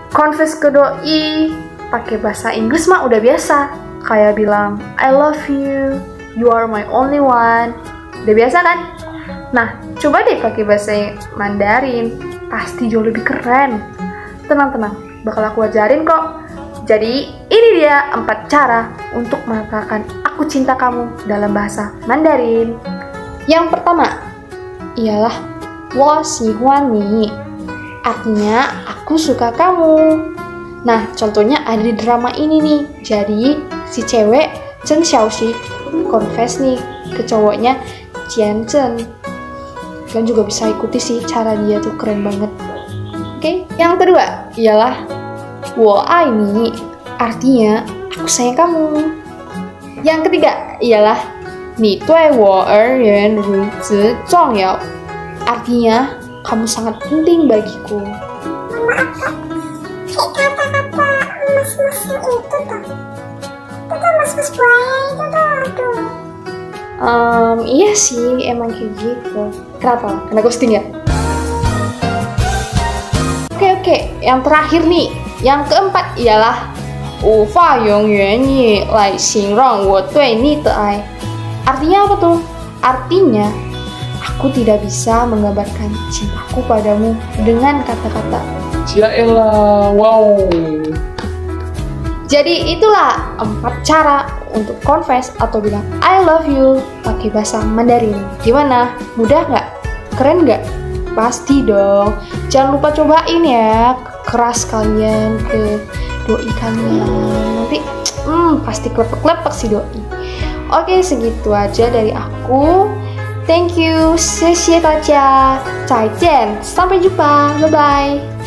confess ke doi pakai bahasa Inggris mah udah biasa. Kayak bilang I love you, you are my only one. Udah biasa kan? Nah, coba deh pakai bahasa Mandarin, pasti jauh lebih keren. Tenang, bakal aku ajarin kok. Jadi, ini dia 4 cara untuk mengatakan aku cinta kamu dalam bahasa Mandarin. Yang pertama, ialah 我喜欢你. Artinya, aku suka kamu. Nah, contohnya ada di drama ini nih. Jadi, si cewek Chen Xiaoxi confess nih ke cowoknya Jian Zhen. Kalian juga bisa ikuti sih, cara dia tuh keren banget. Oke, yang kedua ialah 我爱你. Artinya, aku sayang kamu. Yang ketiga ialah 你对我而言如此重要. Artinya, kamu sangat penting bagiku. Kayak kata-kata mas-mas itu tuh. Itu tuh mas-mas buaya itu tuh, aduh. Iya sih, emang kayak gitu. Kenapa? Kena ghosting ya? Oke, yang terakhir nih. Yang keempat ialah 无法用言语来形容我对你的爱. Artinya apa tuh? Artinya, aku tidak bisa menggambarkan cintaku padamu dengan kata-kata. Yaelah, wow. Jadi itulah 4 cara untuk confess atau bilang I love you pakai bahasa Mandarin. Gimana? Mudah nggak? Keren nggak? Pasti dong. Jangan lupa cobain ya. Keras kalian ke doi kalian. Nanti pasti klepek-klepek si doi. Oke, segitu aja dari aku. Thank you. 谢谢大家. 再见. Sampai jumpa. Bye-bye.